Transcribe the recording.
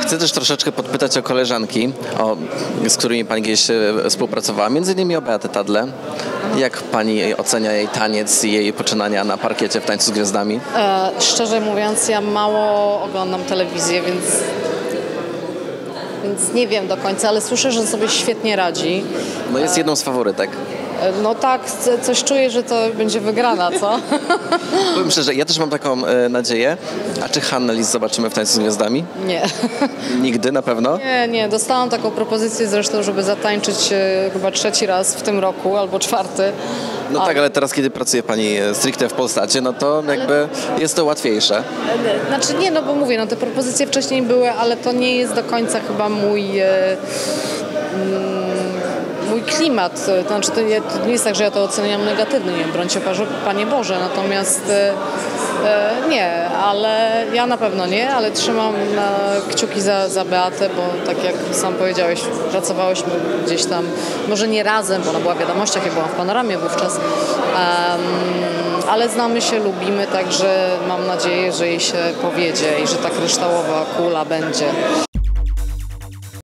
Chcę też troszeczkę podpytać o koleżanki, z którymi pani kiedyś współpracowała, między innymi o Beatę Tadle. Jak pani ocenia jej taniec i jej poczynania na parkiecie w Tańcu z Gwiazdami? Szczerze mówiąc, ja mało oglądam telewizję, więc nie wiem do końca, ale słyszę, że sobie świetnie radzi. No jest jedną z faworytek. No tak, coś czuję, że to będzie wygrana, co? Powiem szczerze, ja też mam taką nadzieję. A czy Hannę Lis zobaczymy w Tańcu z Gwiazdami? Nie. Nigdy na pewno? Nie. Dostałam taką propozycję zresztą, żeby zatańczyć chyba 3. raz w tym roku, albo 4. No tak, ale teraz, kiedy pracuje pani stricte w Polsacie, no to jakby jest to łatwiejsze. Znaczy nie, no bo mówię, no te propozycje wcześniej były, ale to nie jest do końca chyba mój klimat. To znaczy to nie jest tak, że ja to oceniam negatywnie, nie brońcie Panie Boże, natomiast nie, ale ja na pewno nie, ale trzymam kciuki za Beatę, bo tak jak sam powiedziałeś, pracowałyśmy gdzieś tam, może nie razem, bo ona była w Wiadomościach, ja byłam w Panoramie wówczas, ale znamy się, lubimy, także mam nadzieję, że jej się powiedzie i że ta kryształowa kula będzie.